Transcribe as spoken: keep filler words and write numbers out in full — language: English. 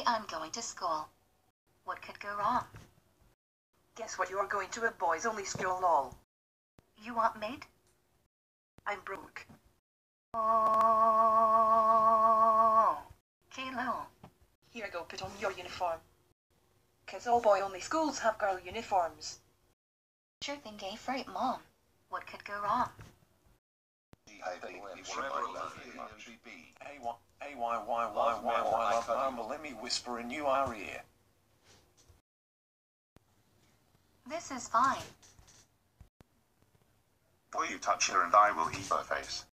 Today I'm going to school. What could go wrong? Guess what, you are going to a boys-only school, lol. You want maid? I'm broke. Oh, J-Lo. Here I go, put on your uniform. 'Cause all boy-only schools have girl uniforms. Sure thing, gay freight, Mom. What could go wrong? Hey, why, why, why, why, why, why, love mum, let me whisper in your ear. This is fine. Boy, you touch her and I will eat her face.